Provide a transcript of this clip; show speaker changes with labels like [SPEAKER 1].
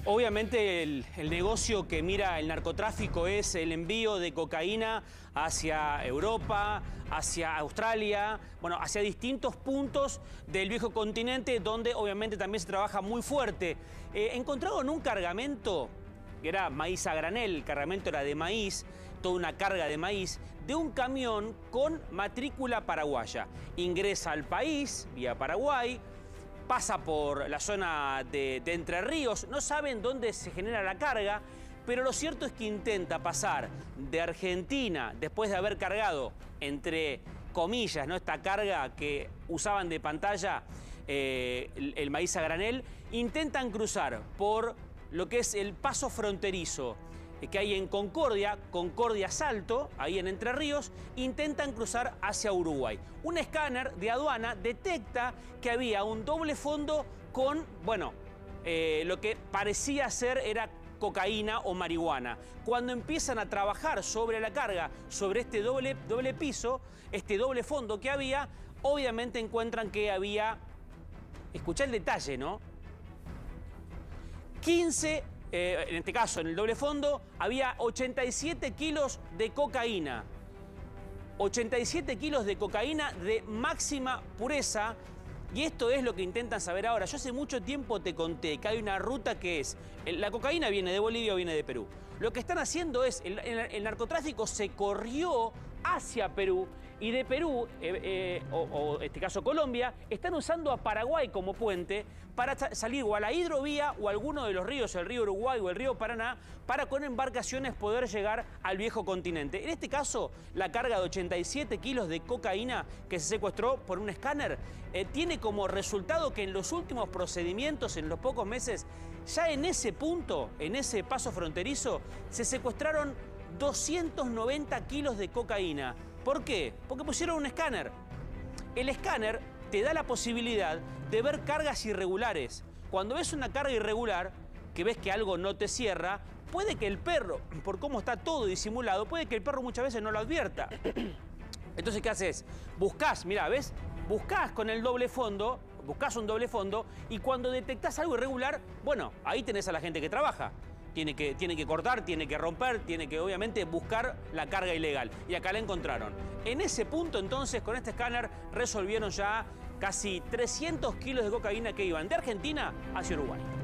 [SPEAKER 1] Obviamente el negocio que mira el narcotráfico es el envío de cocaína hacia Europa, hacia Australia, bueno, hacia distintos puntos del viejo continente donde obviamente también se trabaja muy fuerte. Encontraron un cargamento que era maíz a granel, el cargamento era de maíz, toda una carga de maíz, de un camión con matrícula paraguaya. Ingresa al país vía Paraguay, pasa por la zona de Entre Ríos, no saben dónde se genera la carga, pero lo cierto es que intenta pasar de Argentina, después de haber cargado, entre comillas, ¿no?, esta carga que usaban de pantalla, el maíz a granel, intentan cruzar por lo que es el paso fronterizo que hay en Concordia Salto, ahí en Entre Ríos, intentan cruzar hacia Uruguay. Un escáner de aduana detecta que había un doble fondo con, bueno, lo que parecía ser era cocaína o marihuana. Cuando empiezan a trabajar sobre la carga, sobre este doble piso, este doble fondo que había, obviamente encuentran que había, escuchá el detalle, ¿no?, 15, en este caso, en el doble fondo, había 87 kilos de cocaína. 87 kilos de cocaína de máxima pureza. Y esto es lo que intentan saber ahora. Yo hace mucho tiempo te conté que hay una ruta que es... La cocaína viene de Bolivia o viene de Perú. Lo que están haciendo es... El narcotráfico se corrió hacia Perú y de Perú, o en este caso Colombia, están usando a Paraguay como puente para salir o a la hidrovía o a alguno de los ríos, el río Uruguay o el río Paraná, para con embarcaciones poder llegar al viejo continente. En este caso, la carga de 87 kilos de cocaína que se secuestró por un escáner tiene como resultado que en los últimos procedimientos, en los pocos meses, ya en ese punto, en ese paso fronterizo, se secuestraron 290 kilos de cocaína. ¿Por qué? Porque pusieron un escáner. El escáner te da la posibilidad de ver cargas irregulares. Cuando ves una carga irregular, que ves que algo no te cierra, puede que el perro, por cómo está todo disimulado, puede que el perro muchas veces no lo advierta. Entonces, ¿qué haces? Buscás, mirá, ¿ves? Buscás con el doble fondo, buscás un doble fondo, y cuando detectás algo irregular, bueno, ahí tenés a la gente que trabaja. Tiene que cortar, tiene que romper, tiene que obviamente buscar la carga ilegal. Y acá la encontraron. En ese punto entonces, con este escáner, resolvieron ya casi 300 kilos de cocaína que iban de Argentina hacia Uruguay.